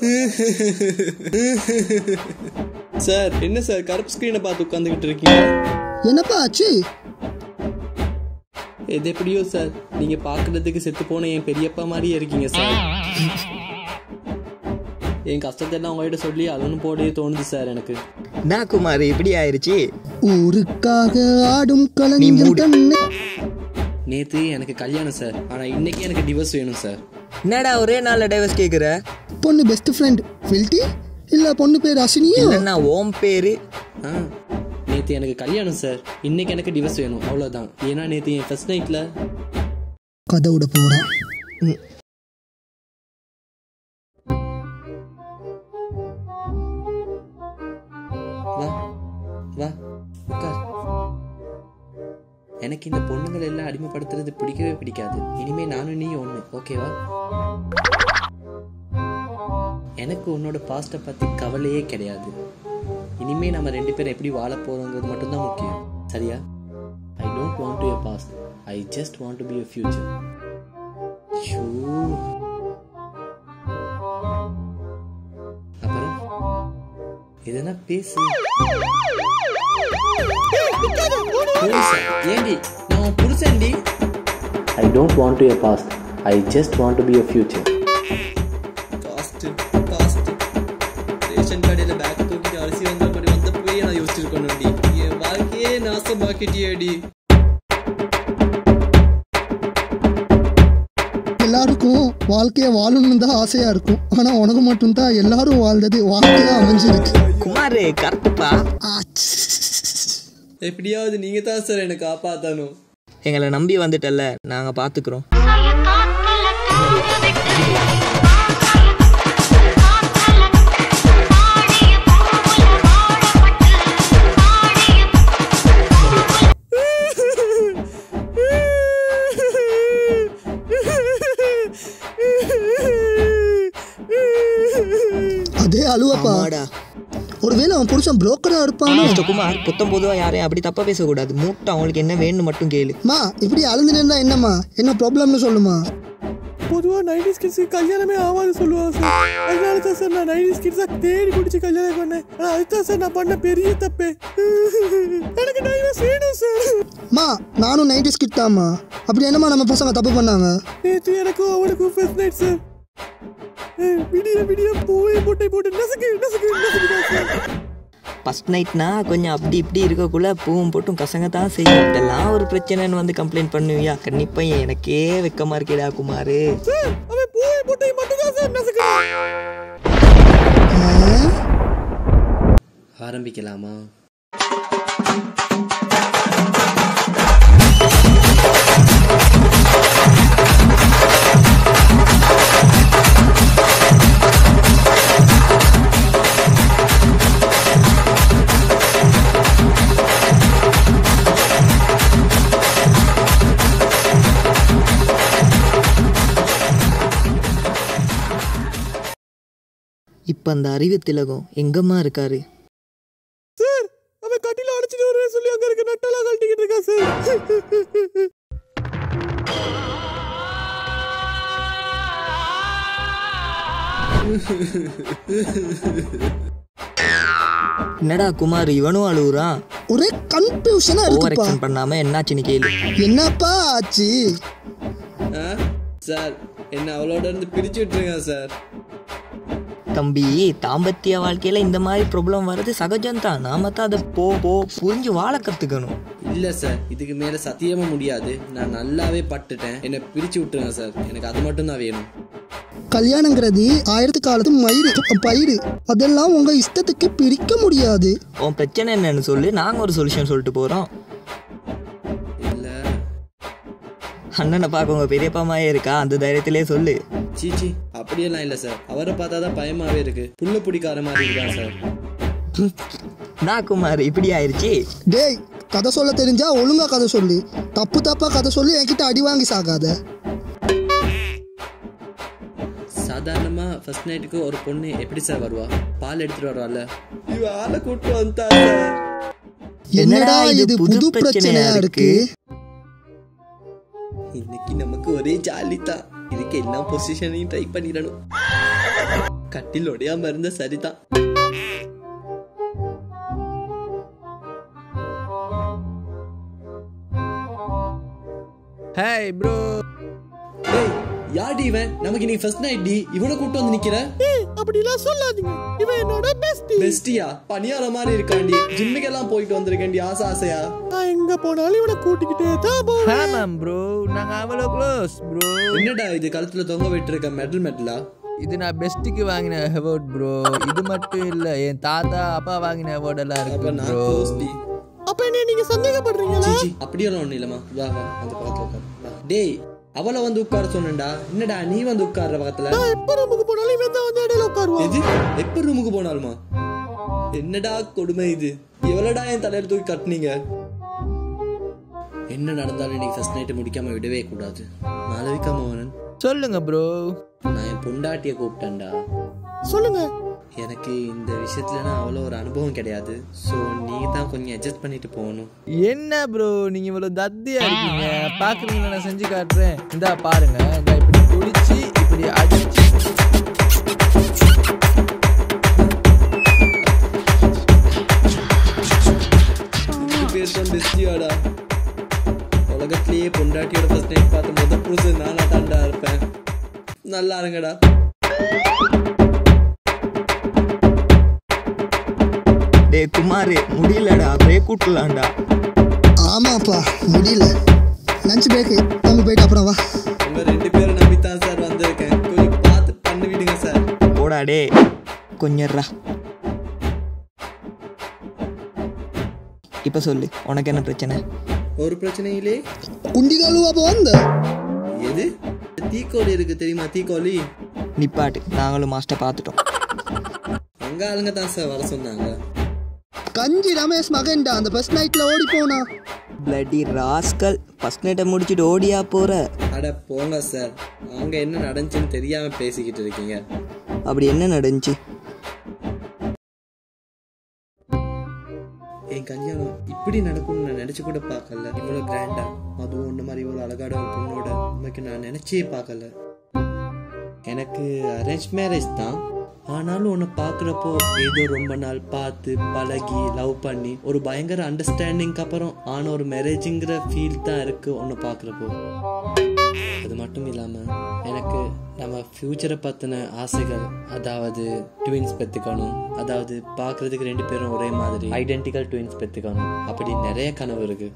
Sir என்ன sir கருப்பு ஸ்கிரீனை பார்த்து உட்காந்துக்கிட்டு இருக்கீங்க? என்னப்பா ஆச்சு? எது எப்படியோ சார், நீங்க பாக்குறதுக்கு செத்து போன என் பெரியப்பா மாதிரியே இருக்கீங்க சார். என் கஷ்டத்தெல்லாம் உங்ககிட்ட சொல்லி அழுன்னு போடவே தோணுது சார் எனக்கு. நான் குமார் இப்படி ஆயிடுச்சு. ஊருக்காக ஆடும் கலைஞன். நேத்து எனக்கு கல்யாணம் சார், ஆனா இன்னைக்கு எனக்கு டிவோர்ஸ் வேணும் சார். என்னடா ஒரே நாள்ல டைவர்ஸ் கேக்குற? பொண்ணு பெஸ்ட் ஃப்ரெண்ட் ஃபில்டி இல்ல பொண்ணு பேர் அஸ்வினியோ? இல்லன்னா ஓம் பேரு. நேத்து எனக்கு கல்யாணம் சார், இன்னைக்கு எனக்கு டிவோர்ஸ் வேணும் அவ்வளவுதான். ஏன்னா நேத்து என் ஃபர்ஸ்ட் நைட்ல கதை விட போறேன். வா வா உட்கார். எனக்கு இந்த பொண்ணுங்களை எல்லாம் அடிமைப்படுத்துறது பிடிக்கவே பிடிக்காது. இனிமே நானும் நீ ஒண்ணு, ஓகேவா? எனக்கு உன்னோட பாஸ்ட்டை பத்தி கவலையே கிடையாது. இனிமே நம்ம ரெண்டு பேரும் எப்படி வாழ போறோங்கிறது மட்டும்தான் முக்கியம், சரியா? I don't want to your past, I just want to be your future. அப்புறம் இதெல்லாம் பேசு. ஏண்டி நான் உன் புருஷன்டி. I don't want to your past, I just want to be your future. Past ration கடையில் பேக் தூக்கிட்டு அரிசி வந்த மாதிரி வந்த போய் நான் யோசிச்சிருக்கணும்டி. என் வாழ்க்கையே நாசமாக்கிட்டியேடி. எல்லாருக்கும் வாழ்க்கைய வாழணும்னு தான் ஆசையா இருக்கும். ஆனா உனக்கு மட்டும்தான் எல்லாரும் வாழ்ந்தது வாழ்க்கையா அமைஞ்சிருக்கு. குமார் கரெக்டுப்பா. எப்படியாவது நீங்க தான் சார் எனக்கு காப்பாத்தணும். எங்களை நம்பி வந்துட்டல்ல, நாங்க பாத்துக்கிறோம். அதே அழுவப்பா. ஒருவேளை அவன் புருஷன் புரோக்கரா இருப்பானோ? குமார் புத்தம் பொதுவா யாரையும் அப்படி தப்பா பேசக்கூடாது. மூட்டை அவங்களுக்கு என்ன வேணும்னு மட்டும் கேளு. மா இப்படி அழுந்து நின்றா என்னம்மா? என்ன ப்ராப்ளம்னு சொல்லுமா? பொதுவாக 90s கிட்ஸுக்கு கல்யாணமே ஆகாது சொல்லுவாங்க சார். அதனால தான் சார் நான் 90s கிட்ஸாக தேடி பிடிச்சி கல்யாணம் பண்ணேன். ஆனால் அதுதான் சார் நான் பண்ண பெரிய தப்பே. எனக்கு டைவர்ஸ் வேணும் சார். மா நானும் 90s கிட் தாம்மா. அப்படி என்னம்மா நம்ம பசங்க தப்பு பண்ணாங்க? நேற்று எனக்கும் அவனுக்கும் ஃபர்ஸ்ட் நைட் சார். விடிய விடிய பூவை முட்டை போட்டு நசுக்கு நசுக்கு நசுக்கு சார். ஃபர்ஸ்ட் நைட்னா கொஞ்சம் அப்படி இப்படி இருக்கக்குள்ள பூவும் போட்டும் கசங்க தான் செய்யும். இதெல்லாம் ஒரு பிரச்சனைன்னு வந்து கம்ப்ளைண்ட் பண்ணுவியா? கண்டிப்பா எனக்கே வெக்கமா இருக்கேடா குமார். அவன் பூவை முட்டை மட்டும் தான் சார் நசுக்கு. ஆரம்பிக்கலாமா? இப்ப அந்த அறிவு திலகம் எங்கம்மா இருக்காரு? சார் அவன் கட்டில அடிச்சிட்டு வரவே சொல்லி அங்க இருக்க நட்டெல்லாம் கழட்டிக்கிட்டு இருக்கா சார். என்னடா குமார் இவனும் அழுவுறான்? ஒரே கன்ஃபியூஷனா இருக்குப்பா. ஓவர் ஆக்ஷன் பண்ணாம என்னாச்சுன்னு கேளு. என்னப்பா ஆச்சு? சார் என்ன அவளோட இருந்து பிரிச்சு விட்டுருங்க சார். தம்பி தாம்பத்திய வாழ்க்கையில இந்த மாதிரி ப்ராப்ளம் வர்றது சகஜம்தான். நாம தான் அதை புரிஞ்சு வாழ கத்துக்கணும். இல்ல சார் இதுக்கு மேல சத்தியமா முடியாது. நான் நல்லாவே பட்டுட்டேன். என்ன பிரிச்சு விட்டுருங்க சார். எனக்கு அது மட்டும் தான் வேணும். கல்யாணங்கிறது 1000 காலத்து பயிறு. அதெல்லாம் உங்க இஷ்டத்துக்கு பிரிக்க முடியாது. உன் பிரச்சனை என்னன்னு சொல்லு, நாங்க ஒரு சொல்யூஷன் சொல்லிட்டு போறோம். இல்ல அண்ணனை பார்க்க உங்க பெரியப்பாமாயே இருக்கா, அந்த தைரியத்திலே சொல்லு. சீச்சி அப்படியெல்லாம் இல்ல சார். அவரை பார்த்தாதான் பயமாவே இருக்கு. புல்ல பிடிக்கார மாதிரி இருக்கா சார். நான் குமார் இப்படி ஆயிடுச்சு. டேய் கதை சொல்ல தெரிஞ்சா ஒழுங்கா கதை சொல்லு. தப்பா கதை சொல்லி என்கிட்ட அடி வாங்கி சாகாத. சாதாரணமா ஃபர்ஸ்ட் நைட்டுக்கு ஒரு பொண்ணு எப்படி சார் வருவா? பால் எடுத்துட்டு வருவாள்ல, இவ ஆளை கூட்டு வந்தா சார். என்னடா இது புது பிரச்சனையா இருக்கு? இன்னைக்கு நமக்கு ஒரே ஜாலி தான். இதுக்கு எல்லா பொசிஷனையும் ட்ரை பண்ணிடணும். கட்டில் ஒடையாம இருந்த சரிதான். Hey bro. யாடி இவன்? நமக்கு இன்னைக்கு ஃபர்ஸ்ட் நைட் டி. இவனை கூட்டு வந்து நிக்கிற? அப்படிலாம் சொல்லாதீங்க. இவன் என்னோட பெஸ்டி. பெஸ்டியா? பனியார மாதிரி இருக்காண்டி. ஜிம்முக்கு எல்லாம் போயிட்டு வந்திருக்கேன்டி ஆசையா. நான் எங்க போனாலும் இவனை கூட்டிக்கிட்டே தான் போவேன். ஆமாம் ப்ரோ, நாங்க அவ்வளோ க்ளோஸ் ப்ரோ. என்னடா இது கழுத்துல தொங்க விட்டுருக்க மெடலா? இது நான் பெஸ்ட்டுக்கு வாங்கின அவார்ட் ப்ரோ. இது மட்டும் இல்ல, என் தாத்தா அப்பா வாங்கின அவார்ட் எல்லாம் இருக்கு ப்ரோ. அப்ப என்ன நீங்க சந்தேகப்படுறீங்களா? அப்படியெல்லாம் ஒண்ணு இல்லமா. வா வா அந்த பக்கத்துல உட்கார். டேய் அவளை வந்து உட்கார சொன்னேன்டா. என்னடா நீ வந்து உட்கார்ற பக்கத்துல? நான் எப்ப ரூமுக்கு போனாலும் இவன் தான் வந்து இடையில உட்காருவான். எது? எப்ப ரூமுக்கு போனாலுமா? என்னடா கொடுமை இது? எவ்வளோடா என் தலையில தூக்கி கட்டினீங்க? என்ன நடந்தாலும் இன்னைக்கு ஃபர்ஸ்ட் நைட் முடிக்காம விடவே கூடாது. மாளவிகா மோகனன் சொல்லுங்க ப்ரோ. நான் என் பொண்டாட்டிய கூப்பிட்டேன்டா. சொல்லுங்க. எனக்கு இந்த விஷயத்துல அவ்வளோ ஒரு அனுபவம் கிடையாது. ஸோ நீங்க தான் கொஞ்சம் அட்ஜஸ்ட் பண்ணிட்டு போகணும். என்ன ப்ரோ நீங்க இவ்வளவு தத்தியா இருக்கீங்க? பாக்குறீங்களா? நான் செஞ்சு காட்டுறேன். இந்தா பாருங்க. இந்த இப்படி குளிச்சு இப்படி அடிச்சு பேர் தான் பெஸ்டியாடா. உலகத்திலேயே பொண்டாட்டியோட ஃபர்ஸ்ட் நைட் பார்த்து முதல் புதுசு நானா தாண்டா இருப்பேன். நல்லா இருங்கடா. டே குமாரே, முடியலடா, பிரேக் விட்டுலாம்டா. ஆமாப்பா முடியல. லஞ்ச் பிரேக்கு நம்ம போயிட்டு அப்புறம் வா. உங்க ரெண்டு பேரும் நம்பித்தான் சார் வந்திருக்கேன். கொஞ்சம் பார்த்து பண்ணி விடுங்க சார். போடா டே, கொஞ்சம்ரா. இப்போ சொல்லு, உனக்கு என்ன பிரச்சனை? ஒரு பிரச்சனையிலே குண்டிகாலுவா அப்போ வந்த எது? தீக்கோழி இருக்கு தெரியுமா? தீக்கோழி நிப்பாட்டு, நாங்களும் மாஸ்டர் பார்த்துட்டோம். அங்க ஆளுங்க தான் சார் வர சொன்னாங்க. கஞ்சி ரமேஷ் மகன்டா அந்த ஃபர்ஸ்ட் நைட்ல ஓடி போனா. பிளடி ராஸ்கல், ஃபர்ஸ்ட் நைட்டை முடிச்சுட்டு ஓடியா போற? அட போங்க சார், அங்க என்ன நடந்துச்சுன்னு தெரியாம பேசிக்கிட்டு இருக்கீங்க. அப்படி என்ன நடந்துச்சு? என் கல்யாணம் இப்படி நடக்கும்னு நான் நினைச்சு கூட பார்க்கல. இவ்வளவு கிராண்டா, அதுவும் ஒண்ணு மாதிரி இவ்வளவு அழகான ஒரு பொண்ணோட உண்மைக்கு நான் நினைச்சே பார்க்கல. எனக்கு அரேஞ்ச் மேரேஜ் தான். ஆனாலும் உன்னை பார்க்குறப்போ ஏதோ ரொம்ப நாள் பார்த்து பழகி லவ் பண்ணி ஒரு பயங்கர அண்டர்ஸ்டாண்டிங்க்கு அப்புறம் ஆன ஒரு மேரேஜுங்கிற ஃபீல் தான் இருக்கு உன்னை பார்க்குறப்போ. அது மட்டும் இல்லாமல் எனக்கு நம்ம ஃப்யூச்சரை பற்றின ஆசைகள், அதாவது ட்வின்ஸ் பெற்றுக்கணும், அதாவது பார்க்குறதுக்கு ரெண்டு பேரும் ஒரே மாதிரி ஐடென்டிக்கல் ட்வின்ஸ் பெற்றுக்கணும், அப்படி நிறைய கனவு இருக்கு.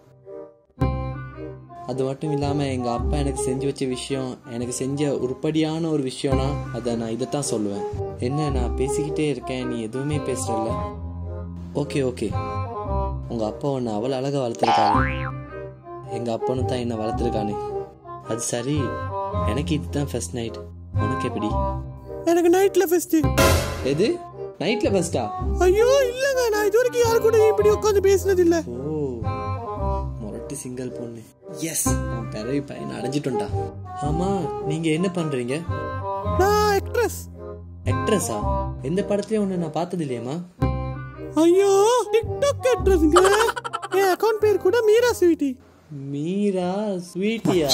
அது மட்டும் இல்லாமல் எங்கள் அப்பா எனக்கு செஞ்சு வச்ச விஷயம், எனக்கு செஞ்ச உருப்படியான ஒரு விஷயம்னா அதை நான் இதைத்தான் சொல்லுவேன். என்ன நான் பேசிக்கிட்டே இருக்கேன், நீ எதுவுமே பேசுறல? ஓகே ஓகே, உங்கள் அப்பா உன்னை அவ்வளோ அழகாக வளர்த்துருக்காரு. எங்கள் அப்பனும் தான் என்னை வளர்த்துருக்கானே. அது சரி, எனக்கு இதுதான் ஃபர்ஸ்ட் நைட். உனக்கு எப்படி? எனக்கு நைட்ல ஃபர்ஸ்ட். எது? நைட்ல ஃபர்ஸ்டா? ஐயோ இல்லங்க, நான் இது வரைக்கும் யாரு கூட இப்படி உட்கார்ந்து பேசினது இல்ல. ஓ, மொரட்டு சிங்கிள் பொண்ணு. எஸ், அவன் பிறவி பையன் அடைஞ்சிட்டோம்டா. ஆமா, நீங்க என்ன பண்றீங்க? நான் ஆக்ட்ரஸ். ஆக்ட்ரஸா? எந்த படத்துலயும் ஒண்ணு நான் பார்த்தது இல்லையம்மா. ஐயோ, டிக்டாக் ஆக்ட்ரஸ்ங்க. என் அக்கவுண்ட் பேர் கூட மீரா ஸ்வீட்டி. மீரா ஸ்வீட்டியா?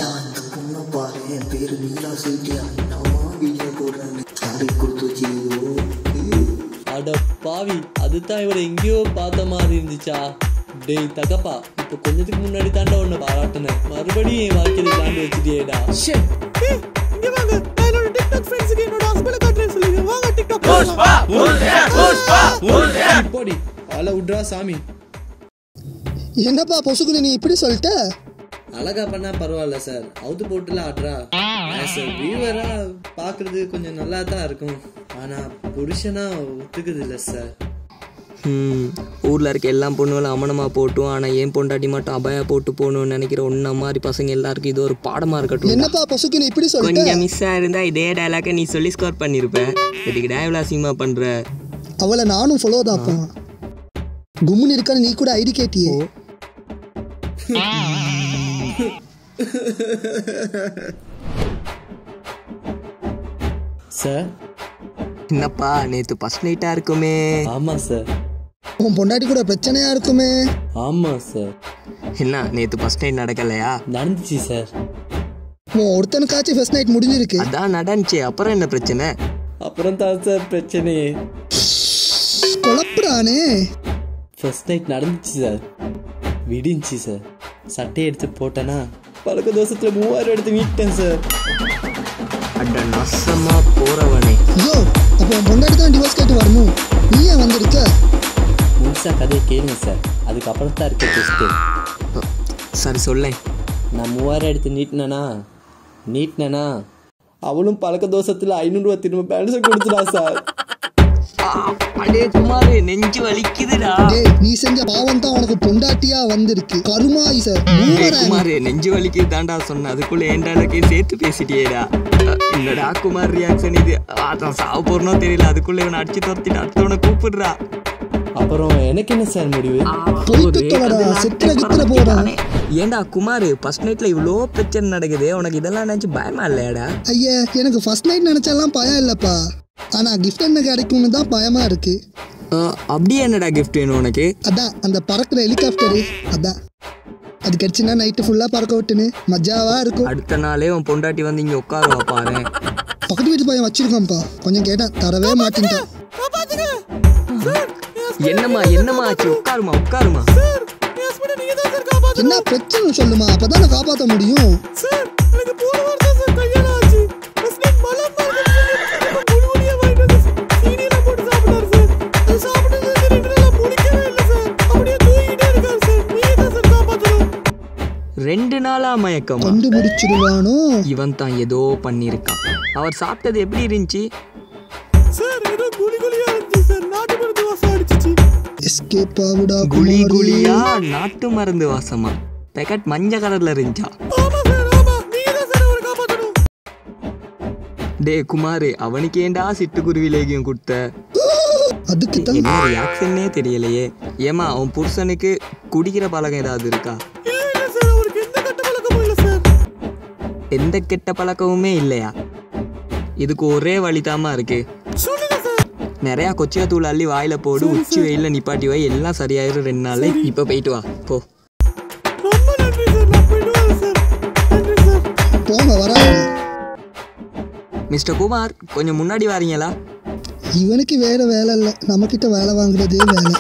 அட பாவி, அதுதான் இவரை எங்கேயோ பார்த்த மாதிரி இருந்துச்சா? டேய் தகப்பா, இப்ப கொஞ்சத்துக்கு முன்னாடி தாண்டா உன்னை பாராட்டினேன், மறுபடியும் என் வாழ்க்கையில தாண்டி வச்சுட்டியேடா. இங்க வாங்க, என்னோட டிக்டாக் ஃப்ரெண்ட்ஸ்க்கு என்னோட ஹஸ்பண்ட காட்டுறேன் சொல்லுங்க. வாங்க டிக்டாக் போடி, ஆள விட்றா சாமி. என்னப்பா பொசுக்குன்னு நீ இப்படி சொல்லிட்ட? அழகா பண்ணா பரவாயில்ல சார், அவுத்து போட்டுல ஆடுறா. ஆஸ் எ வியூவரா பாக்குறது கொஞ்சம் நல்லா தான் இருக்கும். ஆனா புருஷனா ஒத்துக்குது இல்ல சார். ஊரில் இருக்க எல்லா பொண்ணுகளும் அமனமாக போட்டும், ஆனால் ஏன் பொண்டாட்டி மட்டும் அபாயா போட்டு போகணும்னு நினைக்கிற ஒன்ன மாதிரி பசங்க எல்லாருக்கும் இது ஒரு பாடமாக இருக்கட்டும். என்னப்பா பொசுக்குன்னு இப்படி சொல்லிட்ட? கொஞ்சம் மிஸ் ஆயிருந்தா இதே டயலாக நீ சொல்லி ஸ்கோர் பண்ணியிருப்பேன். இதுக்கு டயலாக் சினிமா பண்ணுற அவளை நானும் ஃபாலோ தான்ப்பா. கும்முன்னு இருக்கான்னு நீ கூட ஐடி கேட்டியே. சார் என்னப்பா நேற்று ஃபர்ஸ்ட் நைட்டாக இருக்குமே? ஆமா சார். உன் பொண்டாட்டி கூட பிரச்சனையா இருக்குமே? ஆமா சார். என்ன நேற்று ஃபர்ஸ்ட் நைட் நடக்கலையா? நடந்துச்சு சார். உன் ஒருத்தனுக்காச்சும் ஃபர்ஸ்ட் நைட் முடிஞ்சிருக்கு. அதான் நடந்துச்சு, அப்புறம் என்ன பிரச்சனை? அப்புறம் தான் சார் பிரச்சனையே. குழப்புறானே. ஃபர்ஸ்ட் நைட் நடந்துச்சு சார், விடிஞ்சி சார். சட்டையை எடுத்து போட்டேன்னா பழக்க தோசத்தில் 3000 எடுத்து வீட்டேன் சார். அட நசமா போறவனே. ஐயோ, அப்போ பொண்டாட்டி தான் டிவோர்ஸ் கேட்டு வரணும், நீ ஏன் வந்திருக்க? முழுசாக கதையை கேளுங்க சார், அதுக்கப்புறம் தான் இருக்க டெஸ்ட்டு. சரி சொல்லேன். நான் 3000 எடுத்து நீட்டினேனா அவளும் பழக்க தோசத்தில் 500 ரூபா திரும்ப பேலன்ஸ் கொடுத்துடா சார். அடே குமாரு, நெஞ்சு வலிக்குதுடா. நீ செஞ்ச பாவம் தான் உனக்கு பொண்டாட்டியா வந்திருக்கு. கருமாய் சார். குமாரு, நெஞ்சு வலிக்கு தாண்டா சொன்ன, அதுக்குள்ள ஏண்டாலக்கே சேர்த்து பேசிட்டியேடா. இல்லடா குமார் ரியாக்ஷன் இது. அதான் சாவ போறனோ தெரியல, அதுக்குள்ள இவனை அடிச்சு துரத்திட்டு அடுத்தவனை கூப்பிடுறா. அப்புறம் எனக்கு என்ன சார் முடிவு? ஏண்டா குமாரு, ஃபர்ஸ்ட் நைட்ல இவ்வளோ பிரச்சனை நடக்குது, உனக்கு இதெல்லாம் நினைச்சு பயமா இல்லையாடா? ஐயா, எனக்கு ஃபர்ஸ்ட் நைட் நினைச்சாலாம் பயம் இல்லப்பா, ஆனா கிஃப்ட் என்ன கிடைக்கும்னு தான் பயமா இருக்கு. அப்படியே என்னடா கிஃப்ட் வேணும் உனக்கு? அதான் அந்த பறக்கிற ஹெலிகாப்டரு, அதான் அது கிடைச்சுன்னா நைட்டு ஃபுல்லா பறக்க விட்டுன்னு மஜாவா இருக்கும். அடுத்த நாளே உன் பொண்டாட்டி வந்து இங்க உட்காருவா பாரு. பக்கத்து வீட்டு பையன் வச்சிருக்கான்ப்பா, கொஞ்சம் கேட்டேன் தரவே மாட்டேன்ட்டான். என்னம்மா ஆச்சு? உட்காருமா. என்ன பிரச்சனை சொல்லுமா, அப்பதான் காப்பாற்ற முடியும். ரெண்டு நாளா மயக்கம் கண்டுபிடிச்சிருவானோ? இவன் தான் ஏதோ பண்ணிருக்கான். அவர் சாப்பிட்டது எப்படி இருந்துச்சு சார்? ஏதோ குளியா இருந்துச்சு சார், நாட்டு மருந்து வாசம் அடிச்சிச்சு. எஸ்கேப் ஆவுடா குளியா? நாட்டு மருந்து வாசமா? பேக்கெட் மஞ்சள் கலர்ல இருந்துச்சா? ஆமா சார், ஆமா. நீங்க தான் சார் அவரை காப்பாத்தணும். டே குமாரு, அவனுக்கு ஏண்டா சிட்டுக்குருவி லேகியம் கொடுத்த? அதுக்கு தான் என்ன ரியாக்ஷனே தெரியலையே. ஏமா, அவன் புருஷனுக்கு குடிக்கிற பழக்கம் ஏதாவது இருக்கா? இல்ல சார், அவருக்கு எந்த கெட்ட பழக்கமும் இல்ல சார். எந்த கெட்ட பழக்கமுமே இல்லையா? இதுக்கு ஒரே வழிதாமா இருக்கு. சொல்லுங்க சார். நிறைய கொச்சியா தூள் அள்ளி வாயில போடு, உச்சி வெயில நிப்பாட்டி வை, எல்லாம் சரியாயிரும் 2 நாள்ல. இப்ப போயிட்டு வா போ. ரொம்ப நன்றி சார், நான் போயிட்டு வரேன் சார். நன்றி சார். போங்க வராங்க. மிஸ்டர் குமார், கொஞ்சம் முன்னாடி வாரீங்களா? இவனுக்கு வேற வேலை இல்லை, நம்ம கிட்ட வேலை வாங்குறதே வேலை.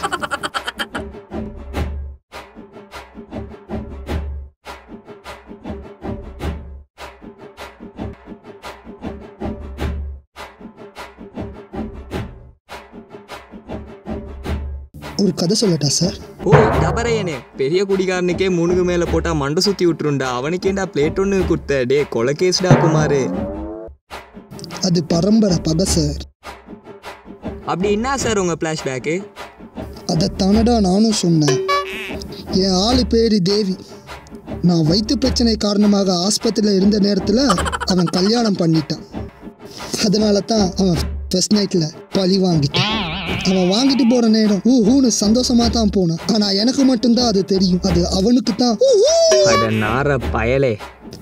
ஒரு கதை சொல்லட்டா சார்? ஓ டபரையனே, பெரிய குடிகாரனுக்கே 3க்கு மேல போட்டா மண்டை சுத்தி விட்டுருண்டா. அவனுக்கேண்டா பிளேட் ஒன்று கொடுத்த? டே கொலை கேஸ்டா குமாரு. அது பரம்பரை பகை சார். அப்படி என்ன சார் உங்க பிளாஷ்பேக்கு? அதை தானடா நானும் சொன்னேன். என் ஆளு பேரு தேவி. நான் வயிற்று பிரச்சனை காரணமாக ஆஸ்பத்திரியில் இருந்த நேரத்தில் அவன் கல்யாணம் பண்ணிட்டான். அதனால தான் அவன் ஃபர்ஸ்ட் நைட்டில் பழி வாங்கிட்டான். அவன் வாங்கிட்டு போகிற நேரம் ஊன்னு சந்தோஷமாக தான் போனான். ஆனால் எனக்கு மட்டும்தான் அது தெரியும், அது அவனுக்கு தான். அட நார பயலே.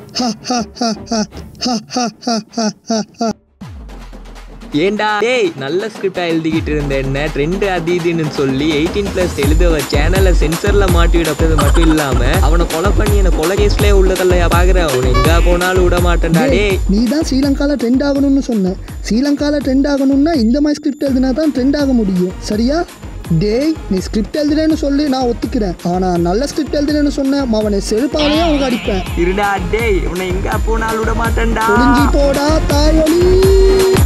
ஏண்டா டேய், நல்ல ஸ்கிரிப்டா எழுதிக்கிட்டு இருந்த என்ன ட்ரெண்ட் அது இதுன்னு சொல்லி 18+ எழுத சேனலை சென்சர்ல மாட்டி விடப்பது மட்டும் இல்லாம அவனை கொலை பண்ணி என்ன கொலை கேஸ்லயே உள்ளதல்லையா பாக்குற? அவனை எங்க போனாலும் விட மாட்டேன்டா. டே நீ தான் ஸ்ரீலங்கால ட்ரெண்ட் ஆகணும்னு சொன்ன. ஸ்ரீலங்கால ட்ரெண்ட் ஆகணும்னா இந்த மாதிரி ஸ்கிரிப்ட் எழுதினா தான் ட்ரெண்ட் ஆக முடியும், சரியா? டேய், நீ ஸ்கிரிப்ட் எழுதுறேன்னு சொல்லி நான் ஒத்துக்கிறேன், ஆனா நல்ல ஸ்கிரிப்ட் எழுதுறேன்னு சொன்ன அவனை செருப்பாலேயே அவங்க அடிப்பேன். இருடா டேய், உன்னை எங்க போனாலும் விட மாட்டேன்டா. போடா தாயொலி.